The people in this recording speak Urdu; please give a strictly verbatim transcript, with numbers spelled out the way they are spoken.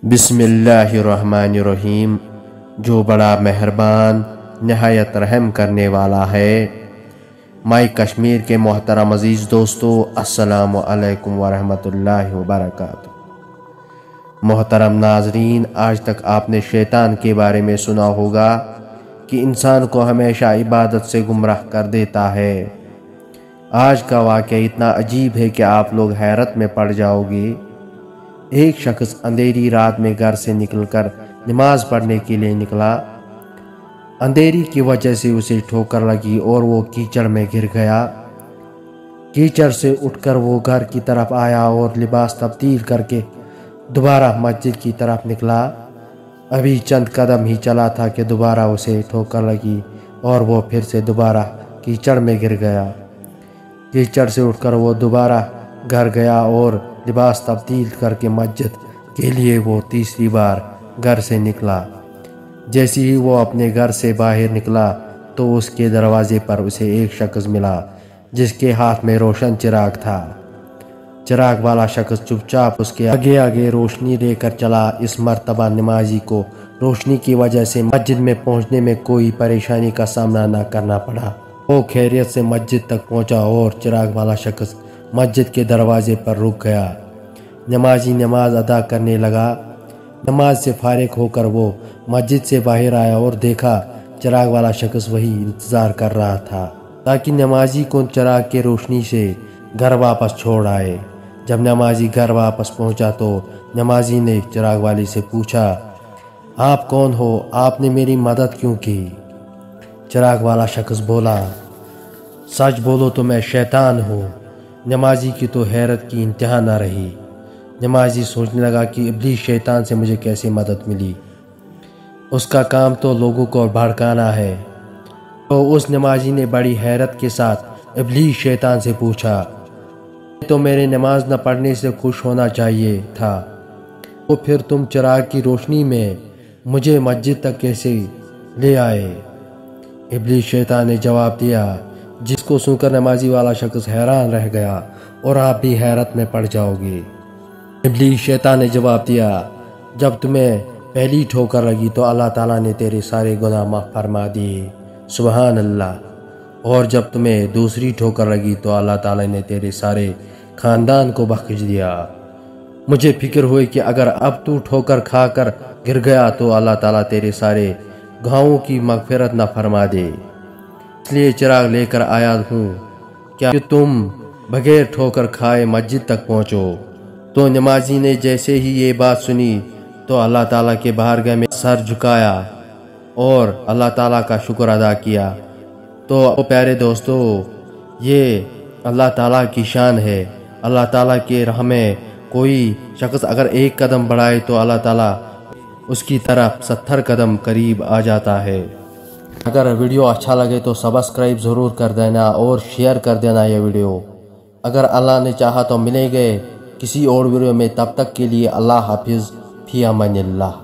بسم اللہ الرحمن الرحیم، جو بڑا مہربان نہایت رحم کرنے والا ہے۔ مائی کشمیر کے محترم عزیز دوستو، السلام علیکم ورحمۃ اللہ وبرکاتہ۔ محترم ناظرین، آج تک آپ نے شیطان کے بارے میں سنا ہوگا کہ انسان کو ہمیشہ عبادت سے گمراہ کر دیتا ہے۔ آج کا واقعہ اتنا عجیب ہے کہ آپ لوگ حیرت میں پڑ جاؤ گے۔ ایک شخص اندھیری رات میں گھر سے نکل کر نماز پڑھنے کے لیے نکلا۔ اندھیری کی وجہ سے اسے ٹھوکر لگی اور وہ کیچڑ میں گر گیا۔ کیچڑ سے اٹھ کر وہ گھر کی طرف آیا اور لباس تبدیل کر کے دوبارہ مسجد کی طرف نکلا۔ ابھی چند قدم ہی چلا تھا کہ دوبارہ اسے ٹھوکر لگی اور وہ پھر سے دوبارہ کیچڑ میں گر گیا۔ کیچڑ سے اٹھ کر وہ دوبارہ گھر گیا اور لباس تبدیل کر کے مسجد کے لیے وہ تیسری بار گھر سے نکلا۔ جیسے ہی وہ اپنے گھر سے باہر نکلا تو اس کے دروازے پر اسے ایک شخص ملا جس کے ہاتھ میں روشن چراغ تھا۔ چراغ والا شخص چپ چاپ اس کے آگے آگے روشنی لے کر چلا۔ اس مرتبہ نمازی کو روشنی کی وجہ سے مسجد میں پہنچنے میں کوئی پریشانی کا سامنا نہ کرنا پڑا۔ وہ خیریت سے مسجد تک پہنچا اور چراغ والا شخص مسجد کے دروازے پر رک گیا۔ نمازی نماز ادا کرنے لگا۔ نماز سے فارغ ہو کر وہ مسجد سے باہر آیا اور دیکھا چراغ والا شخص وہی انتظار کر رہا تھا تاکہ نمازی کو چراغ کے روشنی سے گھر واپس چھوڑ آئے۔ جب نمازی گھر واپس پہنچا تو نمازی نے چراغ والی سے پوچھا، آپ کون ہو؟ آپ نے میری مدد کیوں کی؟ چراغ والا شخص بولا، سچ بولو تو میں شیطان ہوں۔ نمازی کی تو حیرت کی انتہا نہ رہی۔ نمازی سوچنے لگا کہ ابلیس شیطان سے مجھے کیسے مدد ملی، اس کا کام تو لوگوں کو بھڑکانا ہے۔ تو اس نمازی نے بڑی حیرت کے ساتھ ابلیس شیطان سے پوچھا، تو میرے نماز نہ پڑھنے سے خوش ہونا چاہیے تھا، تو پھر تم چراغ کی روشنی میں مجھے مسجد تک کیسے لے آئے؟ ابلیس شیطان نے جواب دیا، جس کو سن کر نمازی والا شخص حیران رہ گیا اور آپ بھی حیرت میں پڑ جاؤ گے۔ ابلیس شیطان نے جواب دیا، جب تمہیں پہلی ٹھوکر لگی تو اللہ تعالیٰ نے تیرے سارے گناہ معاف فرما دیے، سبحان اللہ، اور جب تمہیں دوسری ٹھوکر لگی تو اللہ تعالیٰ نے تیرے سارے خاندان کو بخش دیا۔ مجھے فکر ہوئی کہ اگر اب تو ٹھوکر کھا کر گر گیا تو اللہ تعالیٰ تیرے سارے گناہوں کی مغفرت نہ فرما دے، اس لیے چراغ لے کر آیا ہوں کیا کہ تم بغیر ٹھوکر کھائے مسجد تک پہنچو۔ تو نمازی نے جیسے ہی یہ بات سنی تو اللہ تعالیٰ کے بارگاہ میں سر جھکایا اور اللہ تعالیٰ کا شکر ادا کیا۔ تو پیارے دوستو، یہ اللہ تعالیٰ کی شان ہے۔ اللہ تعالیٰ کے راہ میں کوئی شخص اگر ایک قدم بڑھائے تو اللہ تعالیٰ اس کی طرف ستر قدم قریب آ جاتا ہے۔ اگر ویڈیو اچھا لگے تو سبسکرائب ضرور کر دینا اور شیئر کر دینا یہ ویڈیو۔ اگر اللہ نے چاہا تو ملیں گے کسی اور ویڈیو میں، تب تک کے لیے اللہ حافظ، فی امان اللہ۔